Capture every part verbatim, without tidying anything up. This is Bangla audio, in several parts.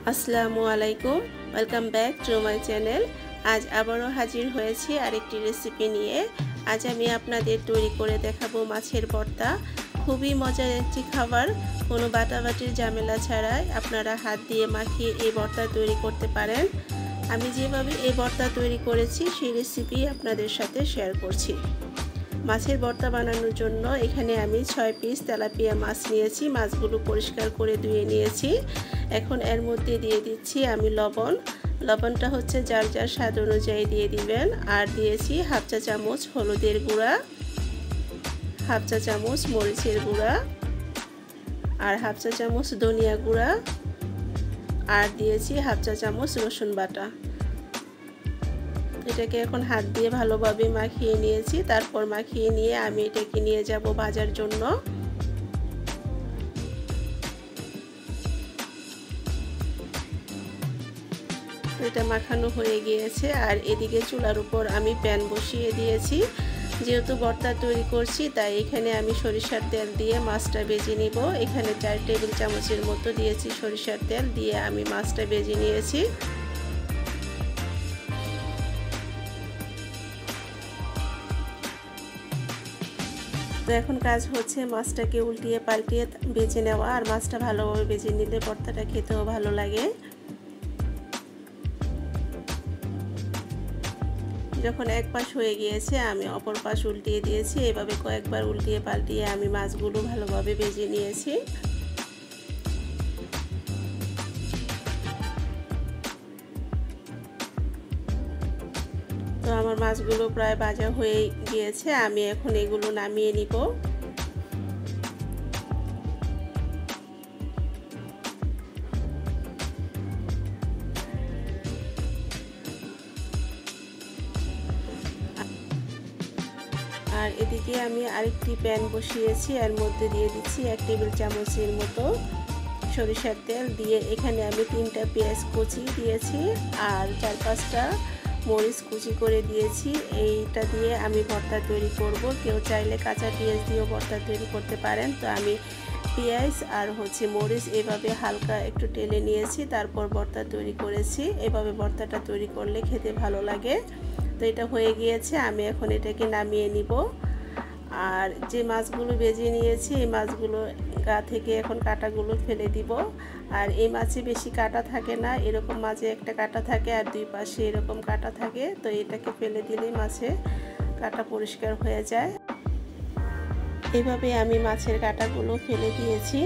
আসসালামু আলাইকুম, welcome back to my channel. আজ আবারও হাজির হয়েছি আরেকটি রেসিপি নিয়ে। আজ আমি আপনাদের তৈরি করে দেখাবো মাছের ভর্তা। খুবই মজার একটি খাবার, কোনো বাটাবাটির ঝামেলা ছাড়াই আপনারা হাত দিয়ে মাখিয়ে এই ভর্তা তৈরি করতে পারেন। আমি যেভাবে এই ভর্তা তৈরি করেছি সেই রেসিপি আপনাদের সাথে শেয়ার করছি। মাছের ভর্তা বানানোর জন্য এখানে আমি ছয় পিস তেলাপিয়া মাছ নিয়েছি। মাছগুলো পরিষ্কার করে ধুয়ে নিয়েছি। এখন এর মধ্যে দিয়ে দিচ্ছি আমি লবণ। লবণটা হচ্ছে যার যার স্বাদ অনুযায়ী দিয়ে দিবেন। আর দিয়েছি হাফ চা চামচ হলুদের গুঁড়া, হাফ চা চামচ মরিচের গুঁড়া, আর হাফ চা চামচ ধনিয়া গুঁড়া, আর দিয়েছি হাফ চা চামচ রসুন বাটা। এটাকে এখন হাত দিয়ে ভালোভাবে মাখিয়ে নিয়েছি। তারপর মাখিয়ে নিয়ে আমি এটাকে নিয়ে যাব ভাজার জন্য। এটা মাখানো হয়ে গিয়েছে। আর এদিকে চুলার উপর আমি প্যান বসিয়ে দিয়েছি। যেহেতু ভর্তা তৈরি করছি তাই এখানে আমি সরিষার তেল দিয়ে মাছটা ভেজে নিব। এখানে চার টেবিল চামচের মতো দিয়েছি সরিষার তেল, দিয়ে আমি মাছটা ভেজে নিয়েছি। তো এখন কাজ হচ্ছে মাছটাকে উল্টিয়ে পাল্টিয়ে ভেজে নেওয়া। আর মাছটা ভালোভাবে ভেজে নিলে ভর্তাটা খেতেও ভালো লাগে। যখন এক পাশ হয়ে গিয়েছে আমি অপর পাশ উল্টিয়ে দিয়েছি। এভাবে কয়েকবার উল্টিয়ে পাল্টিয়ে আমি মাছগুলো ভালোভাবে ভেজে নিয়েছি। তো আমার মাছগুলো প্রায় ভাজা হয়ে গিয়েছে। আমি এখন এগুলো নামিয়ে নিব। আর এদিকে আমি আরেকটি প্যান বসিয়েছি। এর মধ্যে দিয়ে দিচ্ছি এক টেবিল চামচের মতো সরিষার তেল, দিয়ে এখানে আমি তিনটা পেঁয়াজ কুচি দিয়েছি আর চার পাঁচটা মরিচ কুচি করে দিয়েছি। এইটা দিয়ে আমি ভর্তা তৈরি করব। কেউ চাইলে কাঁচা পেঁয়াজ দিয়েও ভর্তা তৈরি করতে পারেন। তো আমি পেঁয়াজ আর হচ্ছে মরিচ এভাবে হালকা একটু টেলে নিয়েছি, তারপর ভর্তা তৈরি করেছি। এভাবে ভর্তাটা তৈরি করলে খেতে ভালো লাগে। তো এটা হয়ে গিয়েছে, আমি এখন এটাকে নামিয়ে নিব। আর যে মাছগুলো ভেজে নিয়েছি এই মাছগুলো গা থেকে এখন কাঁটাগুলো ফেলে দিব। আর এই মাছে বেশি কাঁটা থাকে না, এরকম মাছে একটা কাঁটা থাকে আর দুই পাশে এরকম কাঁটা থাকে। তো এটাকে ফেলে দিলেই মাছে কাঁটা পরিষ্কার হয়ে যায়। এইভাবে আমি মাছের কাঁটাগুলো ফেলে দিয়েছি।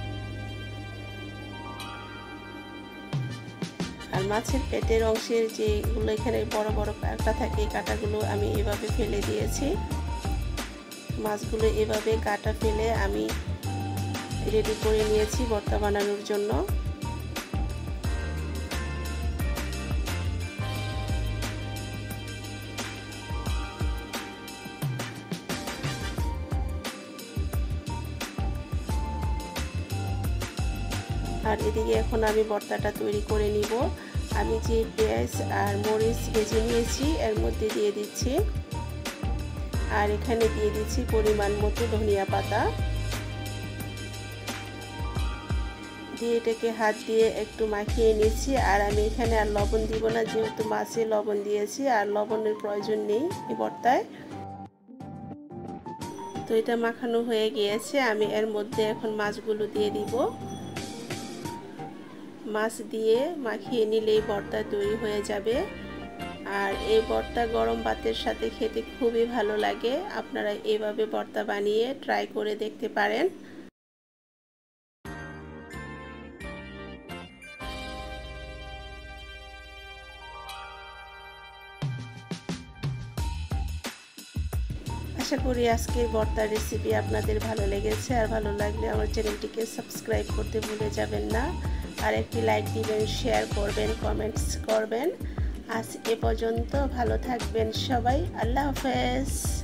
আর মাছের পেটের অংশের যেগুলো এখানে বড় বড় কাঁটা থাকে এই কাঁটাগুলো আমি এভাবে ফেলে দিয়েছি। মাছগুলো এভাবে কাঁটা ফেলে আমি রেডি করে নিয়েছি ভর্তা বানানোর জন্য। আর এদিকে এখন আমি ভর্তাটা তৈরি করে নিব। আমি যে পেঁয়াজ আর মরিচ ভেজে নিয়েছি এর মধ্যে দিয়ে দিচ্ছি। আর এখানে দিয়ে দিচ্ছি পরিমাণ মতো ধনিয়া পাতা, দিয়ে এটাকে হাত দিয়ে একটু মাখিয়ে নিচ্ছি। আর আমি এখানে আর লবণ দিব না, যেহেতু মাছে লবণ দিয়েছি আর লবণের প্রয়োজন নেই এই ভর্তায়। তো এটা মাখানো হয়ে গিয়েছে। আমি এর মধ্যে এখন মাছগুলো দিয়ে দিব। মাছ দিয়ে মাখিয়ে নিলেই ভর্তা তৈরি হয়ে যাবে। আর এই ভর্তা গরম ভাতের সাথে খেতে খুবই ভালো লাগে। আপনারা এভাবে ভর্তা বানিয়ে ট্রাই করে দেখতে পারেন। আশা করি আজকের ভর্তার রেসিপি আপনাদের ভালো লেগেছে। আর ভালো লাগলে আমার চ্যানেলটিকে সাবস্ক্রাইব করতে ভুলে যাবেন না। আর একটি লাইক দিবেন, শেয়ার করবেন, কমেন্টস করবেন। আজ এ পর্যন্ত, ভালো থাকবেন সবাই। আল্লাহ হাফেজ।